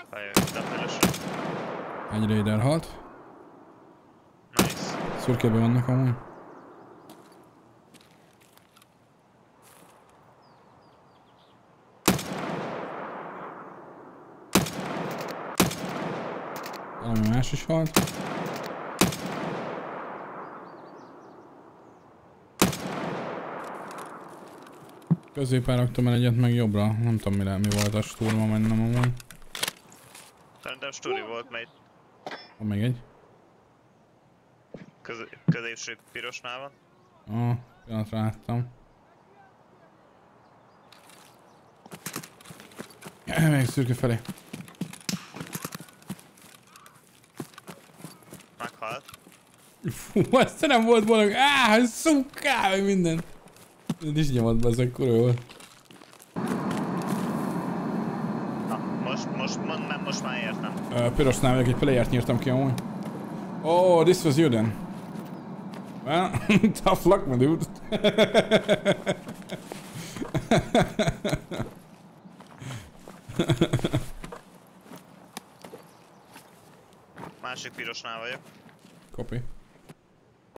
Bejöttem fölösre. Egy raider halt. Nice. Szürkében vannak amúgy. Valami más is halt. Középen raktam el egyet, meg jobbra. Nem tudom mi volt a sturma mennem amúgy. Szerintem stúri volt, mely Van még egy. középső pirosnál van. Pillanatra láttam. Még szürke felé. Meghalt. Fú, ezt nem volt valami. Szuká, meg minden. Ez is nyomott be, ezek kurva volt. Na, most már értem. Pirosnál vagyok, egy playert nyírtam ki amúgy. Oh, this was you then. Well, tough luck, my dude. Másik pirosnál vagyok. Copy.